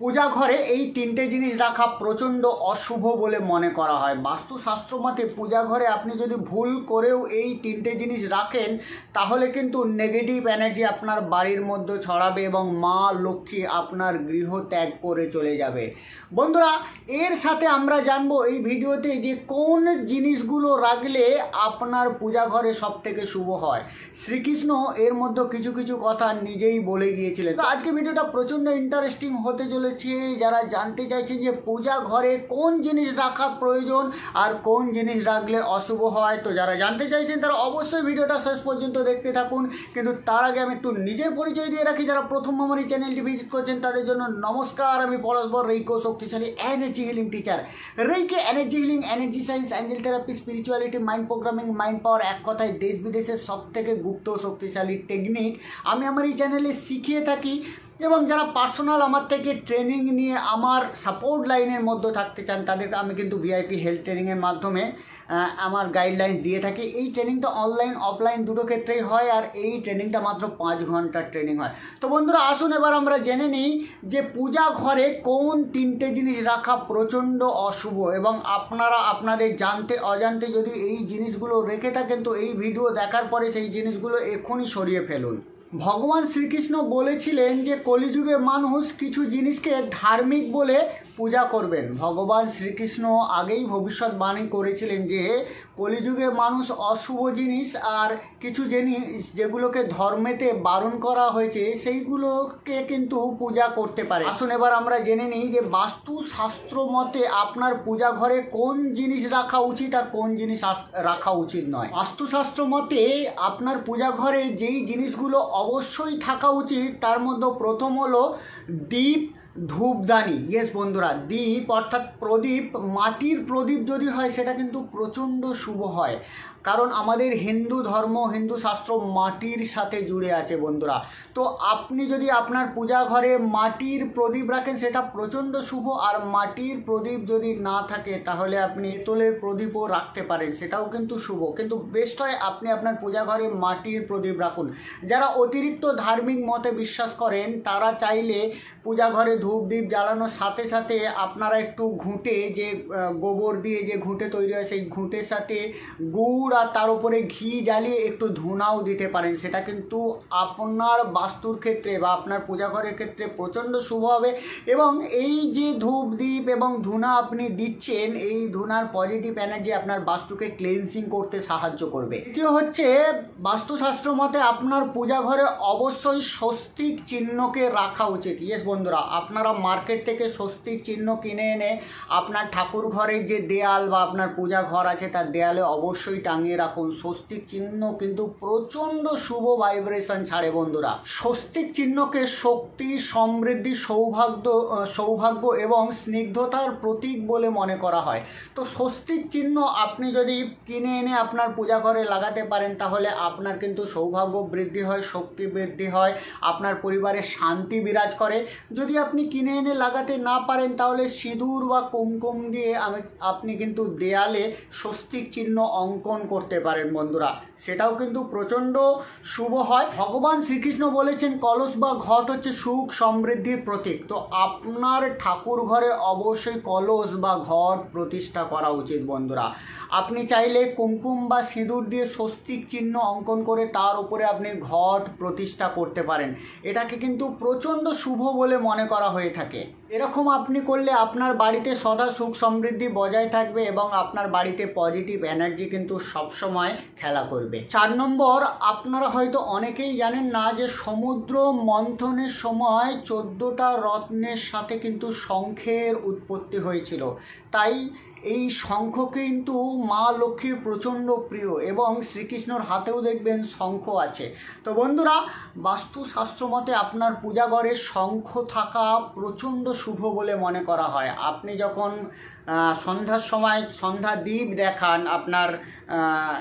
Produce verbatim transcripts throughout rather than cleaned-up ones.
পূজা ঘরে এই তিনটে জিনিস রাখা প্রচণ্ড অশুভ বলে মনে করা হয়। বাস্তুশাস্ত্র মতে পূজা ঘরে আপনি যদি ভুল করেও এই তিনটে জিনিস রাখেন তাহলে কিন্তু নেগেটিভ এনার্জি আপনার বাড়ির মধ্যে ছড়াবে এবং মা লক্ষ্মী আপনার গৃহ ত্যাগ করে চলে যাবে। বন্ধুরা, এর সাথে আমরা জানবো এই ভিডিওতে যে কোন জিনিসগুলো রাখলে আপনার পূজা ঘরে সব থেকে শুভ হয়। শ্রীকৃষ্ণ এর মধ্যে কিছু কিছু কথা নিজেই বলে গিয়েছিলেন। তো আজকে ভিডিওটা প্রচণ্ড ইন্টারেস্টিং হতে চলেছে। যারা জানতে চাইছেন যে পূজা ঘরে কোন জিনিস রাখা প্রয়োজন আর কোন জিনিস রাখলে অশুভ হয়, তো যারা জানতে চাইছেন তারা অবশ্যই ভিডিওটা শেষ পর্যন্ত দেখতে থাকুন। কিন্তু তার আগে আমি একটু নিজের পরিচয় দিয়ে রাখি। যারা প্রথম আমার এই চ্যানেলটি ভিজিট করছেন তাদের জন্য নমস্কার। আমি পরস্পর রেইকো শক্তিশালী energy healing teacher. Reiki energy healing, energy science, angel therapy, spirituality, mind programming, mind power, এক কথায় দেশ বিদেশের সব থেকে গুপ্ত শক্তিশালী টেকনিক আমি আমার এই চ্যানেলে শিখিয়ে থাকি। এবং যারা পার্সোনাল আমার থেকে ট্রেনিং নিয়ে আমার সাপোর্ট লাইনের মধ্যে থাকতে চান তাদেরকে আমি কিন্তু ভিআইপি হেলথ ট্রেনিংয়ের মাধ্যমে আমার গাইডলাইন্স দিয়ে থাকি। এই ট্রেনিংটা অনলাইন অফলাইন দুটো ক্ষেত্রেই হয় আর এই ট্রেনিংটা মাত্র পাঁচ ঘন্টার ট্রেনিং হয়। তো বন্ধুরা, আসুন এবার আমরা জেনে নিই যে পূজা ঘরে কোন তিনটে জিনিস রাখা প্রচণ্ড অশুভ এবং আপনারা আপনাদের জানতে অজান্তে যদি এই জিনিসগুলো রেখে থাকেন তো এই ভিডিও দেখার পরে সেই জিনিসগুলো এখনই সরিয়ে ফেলুন। ভগবান শ্রীকৃষ্ণ বলেছিলেন যে কলিযুগে মানুষ কিছু জিনিসকে ধার্মিক বলে পূজা করবেন। ভগবান শ্রীকৃষ্ণ আগেই ভবিষ্যৎবাণী করেছিলেন যে কলিযুগে মানুষ অশুভ জিনিস আর কিছু জিনিস যেগুলোকে ধর্মেতে বারণ করা হয়েছে সেইগুলোকে কিন্তু পূজা করতে পারে। আসুন এবার আমরা জেনে নিই যে বাস্তুশাস্ত্র মতে আপনার পূজা ঘরে কোন জিনিস রাখা উচিত আর কোন জিনিস রাখা উচিত নয়। বাস্তুশাস্ত্র মতে আপনার পূজা ঘরে যেই জিনিসগুলো অবশ্যই থাকা উচিত তার মধ্যে প্রথম হলো দীপ, ধূপদানি। ইয়েস বন্ধুরা, দীপ অর্থাৎ প্রদীপ, মাটির প্রদীপ যদি হয় সেটা কিন্তু প্রচণ্ড শুভ হয়, কারণ আমাদের হিন্দু ধর্ম হিন্দু শাস্ত্র মাটির সাথে জুড়ে আছে বন্ধুরা। তো আপনি যদি আপনার পূজা ঘরে মাটির প্রদীপ রাখেন সেটা প্রচণ্ড শুভ। আর মাটির প্রদীপ যদি না থাকে তাহলে আপনি পিতলের প্রদীপও রাখতে পারেন, সেটাও কিন্তু শুভ। কিন্তু বেস্ট হয় আপনি আপনার পূজা ঘরে মাটির প্রদীপ রাখুন। যারা অতিরিক্ত ধার্মিক মতে বিশ্বাস করেন তারা চাইলে পূজা ঘরে ধূপ দ্বীপ জ্বালানোর সাথে সাথে আপনারা একটু ঘুঁটে, যে গোবর দিয়ে যে ঘুঁটে তৈরি হয় সেই ঘুঁটের সাথে গুড় আর তার উপরে ঘি জ্বালিয়ে একটু ধুনাও দিতে পারেন। সেটা কিন্তু আপনার বাস্তুর ক্ষেত্রে বা আপনার পূজা ঘরের ক্ষেত্রে প্রচণ্ড শুভ হবে। এবং এই যে ধূপ দ্বীপ এবং ধুনা আপনি দিচ্ছেন, এই ধুনার পজিটিভ এনার্জি আপনার বাস্তুকে ক্লিনজিং করতে সাহায্য করবে। দ্বিতীয় হচ্ছে বাস্তুশাস্ত্র মতে আপনার পূজা ঘরে অবশ্যই স্বস্তিক চিহ্নকে রাখা উচিত। ইয়েস বন্ধুরা, আপনারা মার্কেট থেকে স্বস্তিক চিহ্ন কিনে এনে আপনার ঠাকুর ঘরের যে দেয়াল বা আপনার পূজা ঘর আছে তার দেয়ালে অবশ্যই টাঙিয়ে রাখুন। স্বস্তিক চিহ্ন কিন্তু প্রচণ্ড শুভ ভাইব্রেশন ছাড়ে বন্ধুরা। স্বস্তিক চিহ্নকে শক্তি, সমৃদ্ধি, সৌভাগ্য সৌভাগ্য এবং স্নিগ্ধতার প্রতীক বলে মনে করা হয়। তো স্বস্তিক চিহ্ন আপনি যদি কিনে এনে আপনার পূজা ঘরে লাগাতে পারেন তাহলে আপনার কিন্তু সৌভাগ্য বৃদ্ধি হয়, শক্তি বৃদ্ধি হয়, আপনার পরিবারে শান্তি বিরাজ করে। যদি আপনি কিনে এনে লাগাতে না পারেন তাহলে সিঁদুর বা কুমকুম দিয়ে আমি আপনি কিন্তু দেয়ালে স্বস্তিক চিহ্ন অঙ্কন করতে পারেন বন্ধুরা, সেটাও কিন্তু প্রচণ্ড শুভ হয়। ভগবান শ্রীকৃষ্ণ বলেছেন কলস বা ঘট হচ্ছে সুখ সমৃদ্ধির প্রতীক। তো আপনার ঠাকুর ঘরে অবশ্যই কলস বা ঘট প্রতিষ্ঠা করা উচিত বন্ধুরা। আপনি চাইলে কুমকুম বা সিঁদুর দিয়ে স্বস্তিক চিহ্ন অঙ্কন করে তার উপরে আপনি ঘট প্রতিষ্ঠা করতে পারেন। এটাকে কিন্তু প্রচণ্ড শুভ বলে মনে করা হয়ে থাকে। এরকম আপনি করলে আপনার বাড়িতে সদা সুখ সমৃদ্ধি বজায় থাকবে এবং আপনার বাড়িতে পজিটিভ এনার্জি কিন্তু সবসময় খেলা করবে। চার নম্বর, আপনারা হয়তো অনেকেই জানেন না যে সমুদ্র মন্থনের সময় চোদ্দোটা রত্নের সাথে কিন্তু শঙ্খের উৎপত্তি হয়েছিল। তাই এই শঙ্খ কিন্তু মা লক্ষ্মীর প্রচণ্ড প্রিয় এবং শ্রীকৃষ্ণর হাতেও দেখবেন শঙ্খ আছে। তো বন্ধুরা, বাস্তুশাস্ত্র মতে আপনার পূজা ঘরে শঙ্খ থাকা প্রচণ্ড শুভ বলে মনে করা হয়। আপনি যখন সন্ধ্যার সময় সন্ধ্যা দ্বীপ দেখান আপনার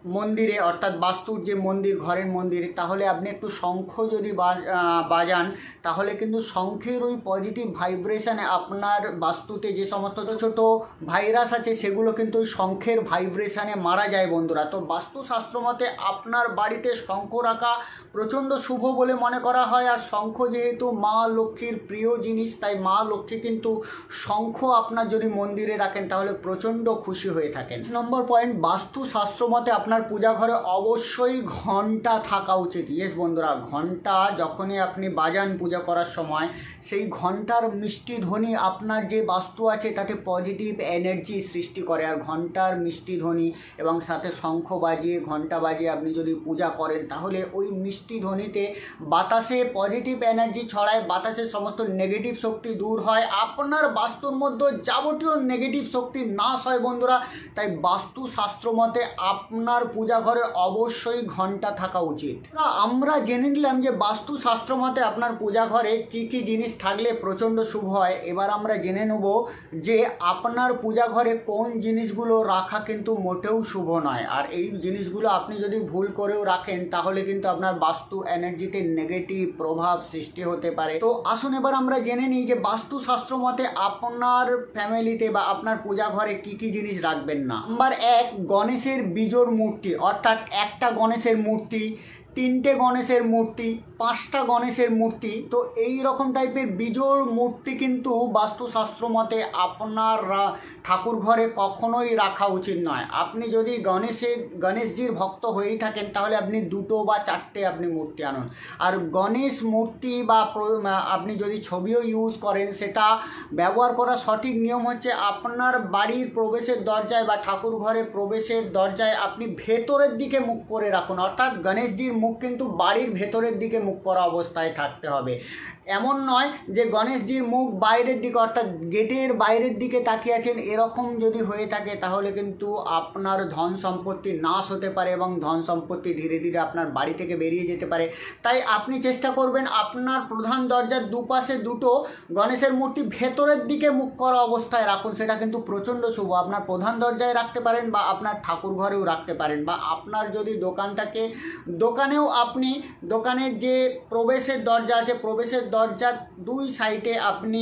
মন্দিরে অর্থাৎ বাস্তুর যে মন্দির ঘরের মন্দিরে, তাহলে আপনি একটু শঙ্খ যদি বাজান তাহলে কিন্তু শঙ্খের ওই পজিটিভ ভাইব্রেশানে আপনার বাস্তুতে যে সমস্ত ছোট ভাইরাস আছে সেগুলো কিন্তু ওই শঙ্খের ভাইব্রেশানে মারা যায় বন্ধুরা। তো বাস্তুশাস্ত্র মতে আপনার বাড়িতে শঙ্খ রাখা প্রচণ্ড শুভ বলে মনে করা হয়। আর শঙ্খ যেহেতু মা লক্ষ্মীর প্রিয় জিনিস, তাই মা লক্ষ্মী কিন্তু শঙ্খ আপনার যদি মন্দিরে রাখেন তাহলে প্রচণ্ড খুশি হয়ে থাকেন। নম্বর পয়েন্ট, বাস্তুশাস্ত্র মতে আপনার পূজা ঘরে অবশ্যই ঘন্টা থাকা উচিত। ইয়েস বন্ধুরা, ঘন্টা যখনই আপনি বাজান পূজা করার সময় সেই ঘন্টার মিষ্টি ধ্বনি আপনার যে বাস্তু আছে তাতে পজিটিভ এনার্জি সৃষ্টি করে। আর ঘন্টার মিষ্টি ধ্বনি এবং সাথে শঙ্খ বাজিয়ে ঘন্টা বাজিয়ে আপনি যদি পূজা করেন তাহলে ওই মিষ্টি ধ্বনিতে বাতাসে পজিটিভ এনার্জি ছড়ায়, বাতাসের সমস্ত নেগেটিভ শক্তি দূর হয়, আপনার বাস্তুর মধ্যে যাবতীয় নেগেটিভ শক্তি নাশ হয় বন্ধুরা। তাই বাস্তুশাস্ত্র মতে আপনার পূজা ঘরে অবশ্যই ঘন্টা থাকা উচিত। আমরা জেনে নিলাম যে বাস্তুশাস্ত্র মতে আপনার পূজা ঘরে কী কী জিনিস থাকলে প্রচণ্ড শুভ হয়। এবার আমরা জেনে নেব যে আপনার পূজা ঘরে কোন জিনিসগুলো রাখা কিন্তু মোটেও শুভ নয়। আর এই জিনিসগুলো আপনি যদি ভুল করেও রাখেন তাহলে কিন্তু আপনার বাস্তু এনার্জিতে নেগেটিভ প্রভাব সৃষ্টি হতে পারে। তো আসুন এবার আমরা জেনে নিই যে বাস্তুশাস্ত্র মতে আপনার ফ্যামিলিতে বা আপনার পূজা ঘরে কী কী জিনিস রাখবেন না। নাম্বার এক, গণেশের বিজোড় মূর্তি, অর্থাৎ একটা গণেশের মূর্তি, তিনটে গণেশের মূর্তি, পাঁচটা গণেশের মূর্তি। তো এই রকম টাইপের বিজোড় মূর্তি কিন্তু বাস্তুশাস্ত্র মতে আপনার ঠাকুর ঘরে কখনোই রাখা উচিত নয়। আপনি যদি গণেশের গণেশজির ভক্ত হয়েই থাকেন তাহলে আপনি দুটো বা চারটে আপনি মূর্তি আনুন। আর গণেশ মূর্তি বা আপনি যদি ছবিও ইউজ করেন সেটা ব্যবহার করার সঠিক নিয়ম হচ্ছে আপনার বাড়ির প্রবেশের দরজায় বা ঠাকুর ঘরে প্রবেশের দরজায় আপনি ভেতরের দিকে মুখ করে রাখুন। অর্থাৎ গণেশজির মুখ কিন্তু বাড়ির ভেতরের দিকে মুখ করা অবস্থায় থাকতে হবে। এমন নয় যে গণেশজির মুখ বাইরের দিকে অর্থাৎ গেটের বাইরের দিকে তাকিয়ে আছেন, এরকম যদি হয়ে থাকে তাহলে কিন্তু আপনার ধন সম্পত্তি নাশ হতে পারে এবং ধন সম্পত্তি ধীরে ধীরে আপনার বাড়ি থেকে বেরিয়ে যেতে পারে। তাই আপনি চেষ্টা করবেন আপনার প্রধান দরজার দুপাশে দুটো গণেশের মূর্তি ভেতরের দিকে মুখ করা অবস্থায় রাখুন। সেটা কিন্তু প্রচণ্ড শুভ। আপনার প্রধান দরজায় রাখতে পারেন বা আপনার ঠাকুর ঘরেও রাখতে পারেন, বা আপনার যদি দোকান থাকে দোকানেও আপনি দোকানের যে প্রবেশের দরজা আছে প্রবেশের দরজার দুই সাইডে আপনি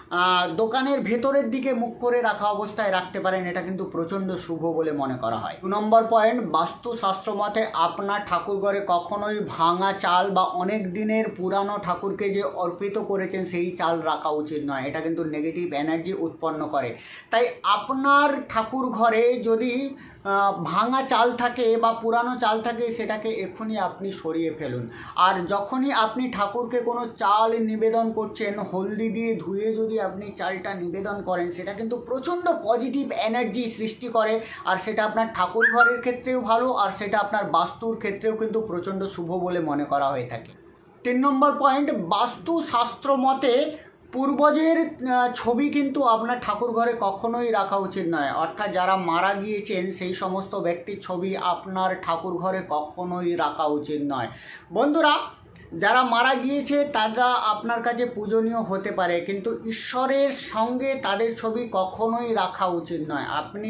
দোকানের ভেতরের দিকে মুখ করে রাখা অবস্থায় রাখতে পারেন। এটা কিন্তু প্রচণ্ড শুভ বলে মনে করা হয়। দু নম্বর পয়েন্ট, বাস্তুশাস্ত্র মতে আপনার ঠাকুর ঘরে কখনোই ভাঙা চাল বা অনেক দিনের পুরানো ঠাকুরকে যে অর্পিত করেছেন সেই চাল রাখা উচিত নয়। এটা কিন্তু নেগেটিভ এনার্জি উৎপন্ন করে। তাই আপনার ঠাকুর ঘরে যদি ভাঙা চাল থাকে বা পুরানো চাল থাকে সেটাকে এক্ষুনি আপনি সরিয়ে ফেলুন। আর যখনই আপনি ঠাকুরকে কোনো চাল নিবেদন করছেন হলদি দিয়ে ধুয়ে যদি আপনি চালটা নিবেদন করেন সেটা কিন্তু প্রচণ্ড পজিটিভ এনার্জি সৃষ্টি করে। আর সেটা আপনার ঠাকুর ঘরের ক্ষেত্রেও ভালো, আর সেটা আপনার বাস্তুর ক্ষেত্রেও কিন্তু প্রচণ্ড শুভ বলে মনে করা হয়ে থাকে। তিন নম্বর পয়েন্ট, বাস্তুশাস্ত্র মতে পূর্বজের ছবি কিন্তু আপনার ঠাকুর ঘরে কখনোই রাখা উচিত নয়। অর্থাৎ যারা মারা গিয়েছেন সেই সমস্ত ব্যক্তির ছবি আপনার ঠাকুর ঘরে কখনোই রাখা উচিত নয়। বন্ধুরা, যারা মারা গিয়েছে তারা আপনার কাছে পূজনীয় হতে পারে, কিন্তু ঈশ্বরের সঙ্গে তাদের ছবি কখনোই রাখা উচিত নয়। আপনি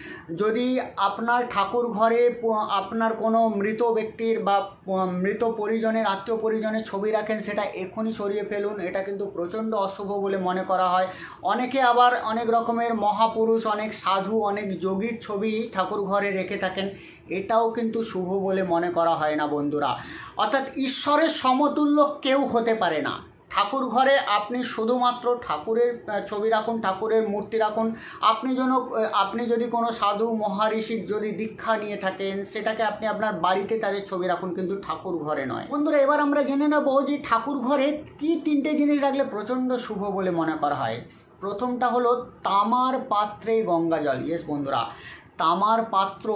যদি আপনার ঠাকুর ঘরে আপনার কোনো মৃত ব্যক্তির বা মৃত পরিজনের আত্মীয় পরিজনের ছবি রাখেন সেটা এখনই সরিয়ে ফেলুন। এটা কিন্তু প্রচণ্ড অশুভ বলে মনে করা হয়। অনেকে আবার অনেক রকমের মহাপুরুষ, অনেক সাধু, অনেক যোগীর ছবি ঠাকুর ঘরে রেখে থাকেন, এটাও কিন্তু শুভ বলে মনে করা হয় না বন্ধুরা। অর্থাৎ ঈশ্বরের সমতুল্য কেউ হতে পারে না। ঠাকুর ঘরে আপনি শুধুমাত্র ঠাকুরের ছবি রাখুন, ঠাকুরের মূর্তি রাখুন। আপনি যেন আপনি যদি কোনো সাধু মহারিষির যদি দীক্ষা নিয়ে থাকেন সেটাকে আপনি আপনার বাড়িতে তাদের ছবি রাখুন, কিন্তু ঠাকুর ঘরে নয়। বন্ধুরা, এবার আমরা জেনে নেব যে ঠাকুর ঘরে কি তিনটে জিনিস রাখলে প্রচণ্ড শুভ বলে মনে করা হয়। প্রথমটা হলো তামার পাত্রে গঙ্গা জল। ইয়েস বন্ধুরা, তামার পাত্র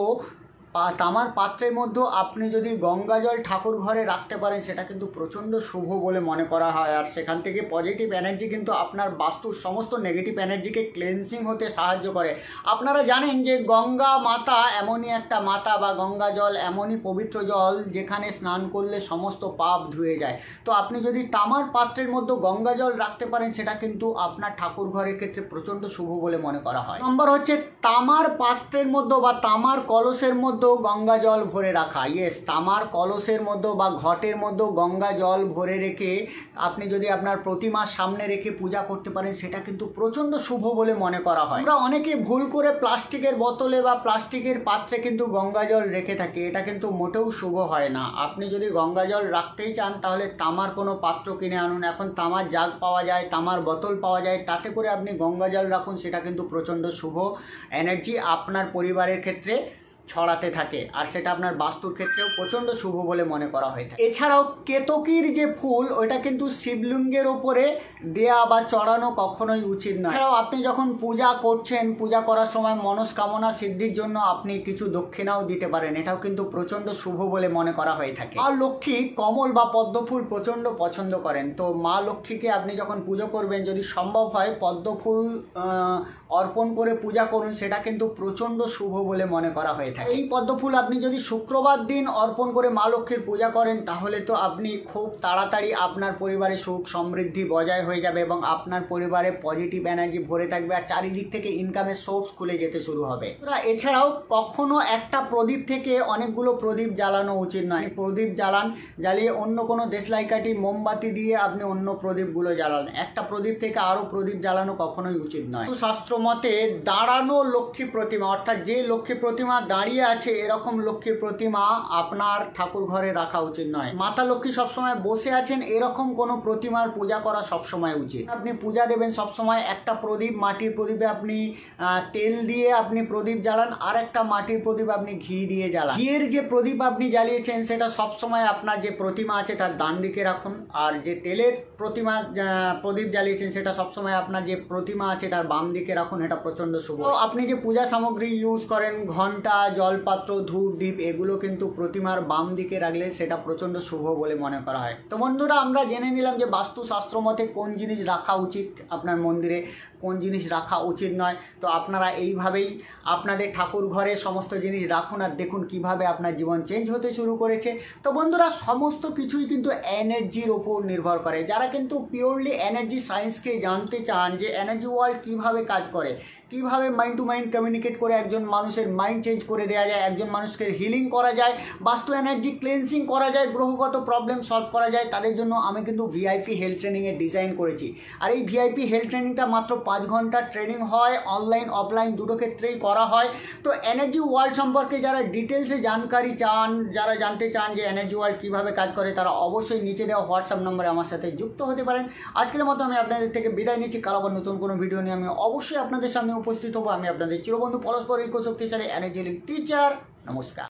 তামার পাত্রের মধ্যে আপনি যদি গঙ্গা জল ঠাকুর ঘরে রাখতে পারেন সেটা কিন্তু প্রচণ্ড শুভ বলে মনে করা হয়। আর সেখান থেকে পজিটিভ এনার্জি কিন্তু আপনার বাস্তুর সমস্ত নেগেটিভ এনার্জিকে ক্লেন্সিং হতে সাহায্য করে। আপনারা জানেন যে গঙ্গা মাতা এমনই একটা মাতা বা গঙ্গা জল এমনই পবিত্র জল যেখানে স্নান করলে সমস্ত পাপ ধুয়ে যায়। তো আপনি যদি তামার পাত্রের মধ্যে গঙ্গা জল রাখতে পারেন সেটা কিন্তু আপনার ঠাকুর ঘরের ক্ষেত্রে প্রচণ্ড শুভ বলে মনে করা হয়। নম্বর হচ্ছে, তামার পাত্রের মধ্যে বা তামার কলসের মধ্যে মধ্যেও গঙ্গা জল ভরে রাখা, ইয়েস, তামার কলসের মধ্যেও বা ঘটের মধ্যেও গঙ্গা জল ভরে রেখে আপনি যদি আপনার প্রতিমার সামনে রেখে পূজা করতে পারেন, সেটা কিন্তু প্রচণ্ড শুভ বলে মনে করা হয়। আমরা অনেকে ভুল করে প্লাস্টিকের বোতলে বা প্লাস্টিকের পাত্রে কিন্তু গঙ্গা জল রেখে থাকি, এটা কিন্তু মোটেও শুভ হয় না। আপনি যদি গঙ্গা জল রাখতেই চান তাহলে তামার কোনো পাত্র কিনে আনুন। এখন তামার জাগ পাওয়া যায়, তামার বোতল পাওয়া যায়, তাতে করে আপনি গঙ্গা জল রাখুন, সেটা কিন্তু প্রচণ্ড শুভ এনার্জি আপনার পরিবারের ক্ষেত্রে ছড়াতে থাকে, আর সেটা আপনার বাস্তুর ক্ষেত্রেও প্রচণ্ড শুভ বলে মনে করা হয়ে থাকে। এছাড়াও কেতকীর যে ফুল, ওইটা কিন্তু শিবলিঙ্গের ওপরে দেয়া বা চড়ানো কখনোই উচিত নয়। এছাড়াও আপনি যখন পূজা করছেন, পূজা করার সময় মনস্কামনা সিদ্ধির জন্য আপনি কিছু দক্ষিণাও দিতে পারেন, এটাও কিন্তু প্রচণ্ড শুভ বলে মনে করা হয়ে থাকে। মা লক্ষ্মী কমল বা পদ্ম ফুল প্রচণ্ড পছন্দ করেন, তো মা লক্ষ্মীকে আপনি যখন পুজো করবেন, যদি সম্ভব হয় পদ্ম ফুল অর্পণ করে পূজা করুন, সেটা কিন্তু প্রচণ্ড শুভ বলে মনে করা হয়ে থাকে। এই পদ্ম ফুল আপনি যদি শুক্রবার দিন অর্পণ করে মা লক্ষ্মীর পূজা করেন, তাহলে তো আপনি খুব তাড়াতাড়ি আপনার পরিবারে সুখ সমৃদ্ধি বজায় হয়ে যাবে এবং আপনার পরিবারে পজিটিভ এনার্জি ভরে থাকবে, আর চারিদিক থেকে ইনকামের সোর্স খুলে যেতে শুরু হবে। এছাড়াও কখনো একটা প্রদীপ থেকে অনেকগুলো প্রদীপ জ্বালানো উচিত নয়। প্রদীপ জ্বালান, জ্বালিয়ে অন্য কোনো দেশলাইকাঠি মোমবাতি দিয়ে আপনি অন্য প্রদীপগুলো জ্বালান, একটা প্রদীপ থেকে আরও প্রদীপ জ্বালানো কখনোই উচিত নয়। শাস্ত্র মতে দাঁড়ানো লক্ষ্মী প্রতিমা, অর্থাৎ যে লক্ষ্মী প্রতিমা দাঁড়িয়ে আছে, এরকম লক্ষ্মী প্রতিমা আপনার ঠাকুর ঘরে রাখা উচিত নয়। মাতা লক্ষ্মী সবসময় বসে আছেন, এরকম কোনো প্রতিমার পূজা করা সবসময় উচিত। আপনি পূজা দেবেন সবসময় একটা প্রদীপ, মাটির প্রদীপে আপনি তেল দিয়ে আপনি প্রদীপ জ্বালান, আর একটা মাটির প্রদীপ আপনি ঘি দিয়ে জ্বালান। ঘিয়ের যে প্রদীপ আপনি জ্বালিয়েছেন, সেটা সবসময় আপনার যে প্রতিমা আছে তার ডান দিকে রাখুন, আর যে তেলের প্রতিমা প্রদীপ জ্বালিয়েছেন, সেটা সবসময় আপনার যে প্রতিমা আছে তার বাম দিকে রাখুন, এটা প্রচণ্ড শুভ। আপনি যে পূজা সামগ্রী ইউজ করেন, ঘন্টা, জলপাত্র, ধূপ, দীপ, এগুলো কিন্তু প্রতিমার বাম দিকে রাখলে সেটা প্রচণ্ড শুভ বলে মনে করা হয়। তো বন্ধুরা, আমরা জেনে নিলাম যে বাস্তুশাস্ত্র মতে কোন জিনিস রাখা উচিত আপনার মন্দিরে, কোন জিনিস রাখা উচিত নয়। তো আপনারা এইভাবেই আপনাদের ঠাকুর ঘরে সমস্ত জিনিস রাখুন, আর দেখুন কিভাবে আপনার জীবন চেঞ্জ হতে শুরু করেছে। তো বন্ধুরা, সমস্ত কিছুই কিন্তু এনার্জির ওপর নির্ভর করে। যারা কিন্তু পিওরলি এনার্জি সায়েন্সকে জানতে চান যে এনার্জি ওয়ার্ল্ড কীভাবে কাজ করে, কীভাবে মাইন্ড টু মাইন্ড কমিউনিকেট করে একজন মানুষের মাইন্ড চেঞ্জ করে দেওয়া যায়, একজন মানুষকে হিলিং করা যায়, বাস্তু এনার্জি ক্লেন্সিং করা যায়, গ্রহগত প্রবলেম সলভ করা যায়, তাদের জন্য আমি কিন্তু ভিআইপি হেলথ ট্রেনিংয়ের ডিজাইন করেছি। আর এই ভিআইপি হেলথ ট্রেনিংটা মাত্র পাঁচ ঘন্টার ট্রেনিং হয়, অনলাইন অফলাইন দুটো ক্ষেত্রেই করা হয়। তো এনার্জি ওয়ার্ল্ড সম্পর্কে যারা ডিটেলসে জানকারি চান, যারা জানতে চান যে এনার্জি ওয়ার্ল্ড কীভাবে কাজ করে, তারা অবশ্যই নিচে দেওয়া হোয়াটসঅ্যাপ নম্বরে আমার সাথে যুক্ত হতে পারেন। আজকের মতো আমি আপনাদের থেকে বিদায় নিচ্ছি। কাল আবার নতুন কোনো ভিডিও নিয়ে আমি অবশ্যই আপনাদের সামনে উপস্থিত হবো। আমি আপনাদের চিরবন্ধু পরস্পর ঐক্য শক্তিশালী এনার্জি লিঙ্ক টিচার। নমস্কার।